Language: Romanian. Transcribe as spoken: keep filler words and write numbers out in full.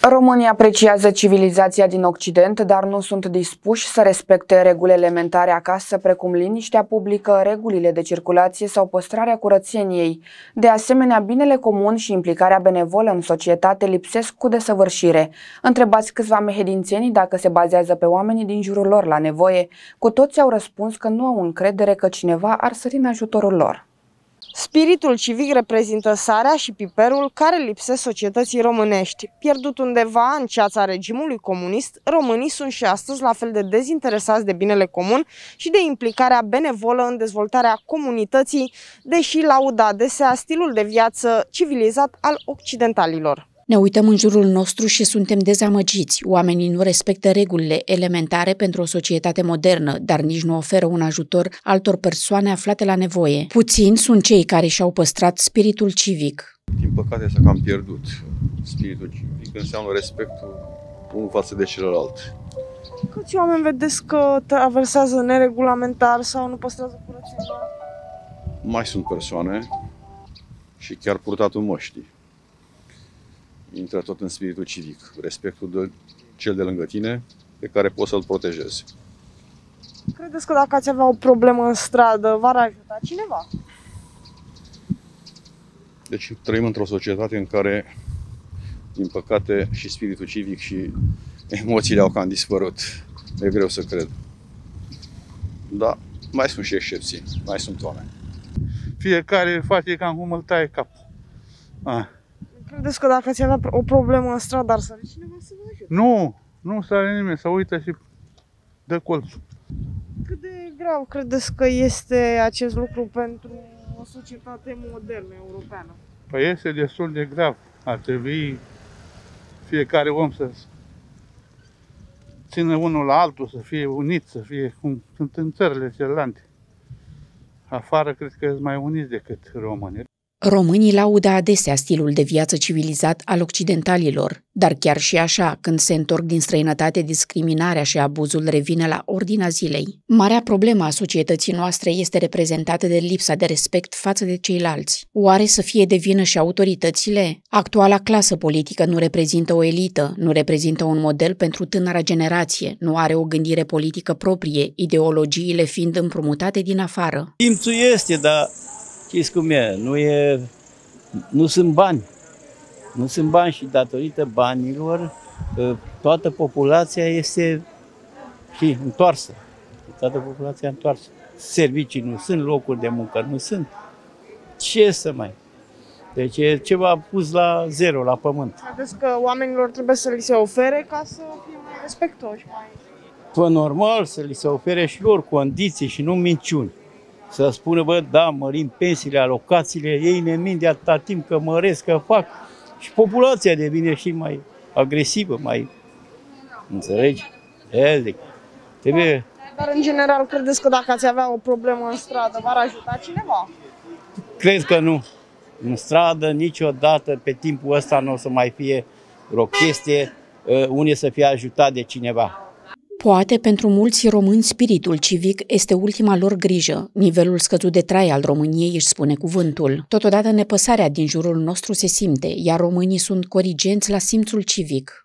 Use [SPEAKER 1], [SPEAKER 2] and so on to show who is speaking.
[SPEAKER 1] Românii apreciază civilizația din Occident, dar nu sunt dispuși să respecte reguli elementare acasă, precum liniștea publică, regulile de circulație sau păstrarea curățeniei. De asemenea, binele comun și implicarea benevolă în societate lipsesc cu desăvârșire. Întrebați câțiva mehedințeni dacă se bazează pe oamenii din jurul lor la nevoie. Cu toți au răspuns că nu au încredere că cineva ar sări în ajutorul lor.
[SPEAKER 2] Spiritul civic reprezintă sarea și piperul care lipsesc societății românești. Pierdut undeva în ceața regimului comunist, românii sunt și astăzi la fel de dezinteresați de binele comun și de implicarea benevolă în dezvoltarea comunității, deși laudă adesea stilul de viață civilizat al occidentalilor.
[SPEAKER 3] Ne uităm în jurul nostru și suntem dezamăgiți. Oamenii nu respectă regulile elementare pentru o societate modernă, dar nici nu oferă un ajutor altor persoane aflate la nevoie. Puțini sunt cei care și-au păstrat spiritul civic.
[SPEAKER 4] Din păcate s-a cam pierdut. Spiritul civic înseamnă respectul unul față de celălalt.
[SPEAKER 2] Câți oameni vedeți că traversează neregulamentar sau nu păstrează curățenia?
[SPEAKER 4] Mai sunt persoane și chiar purtatul măștii. Intră tot în spiritul civic, respectul de cel de lângă tine, pe care poți să-l protejezi.
[SPEAKER 2] Credeți că dacă ați avea o problemă în stradă, v-ar ajuta cineva?
[SPEAKER 4] Deci trăim într-o societate în care, din păcate, și spiritul civic și emoțiile au cam dispărut. E greu să cred. Dar mai sunt și excepții, mai sunt oameni.
[SPEAKER 5] Fiecare face cam cum îl taie capul. Ah.
[SPEAKER 2] Credeți că dacă ați avea o problemă în stradă, ar sări cineva să vă ajute?
[SPEAKER 5] Nu, nu sare nimeni, să uită și dă colțul.
[SPEAKER 2] Cât de grav credeți că este acest lucru pentru o societate modernă europeană?
[SPEAKER 5] Păi este destul de grav. Ar trebui fiecare om să țină unul la altul, să fie unit, să fie cum sunt în țările celelalte. Afară cred că sunt mai uniți decât românii.
[SPEAKER 3] Românii laudă adesea stilul de viață civilizat al occidentalilor, dar chiar și așa, când se întorc din străinătate, discriminarea și abuzul revine la ordinea zilei. Marea problemă a societății noastre este reprezentată de lipsa de respect față de ceilalți. Oare să fie de vină și autoritățile? Actuala clasă politică nu reprezintă o elită, nu reprezintă un model pentru tânăra generație, nu are o gândire politică proprie, ideologiile fiind împrumutate din afară.
[SPEAKER 6] Simțul este, dar știți cum e, nu, e, nu sunt bani. Nu sunt bani și datorită banilor toată populația este și întoarsă. Toată populația întoarsă. Servicii nu sunt, locuri de muncă nu sunt. Ce să mai? Deci e ceva pus la zero, la pământ.
[SPEAKER 2] Credeți că oamenilor trebuie să li se ofere ca să fie mai respectoși? Mai...
[SPEAKER 6] Pă normal să li se ofere și lor condiții și nu minciuni. Să spună, bă, da, mărim pensiile, alocațiile, ei ne mint de atâta timp că măresc, că fac. Și populația devine și mai agresivă, mai... Înțelegi? E, zic, trebuie...
[SPEAKER 2] Dar, în general, credeți că dacă ați avea o problemă în stradă, v-ar ajuta cineva?
[SPEAKER 6] Cred că nu. În stradă, niciodată, pe timpul ăsta, nu o să mai fie o chestie, unde să fie ajutat de cineva.
[SPEAKER 3] Poate pentru mulți români spiritul civic este ultima lor grijă. Nivelul scăzut de trai al României își spune cuvântul. Totodată nepăsarea din jurul nostru se simte, iar românii sunt corigenți la simțul civic.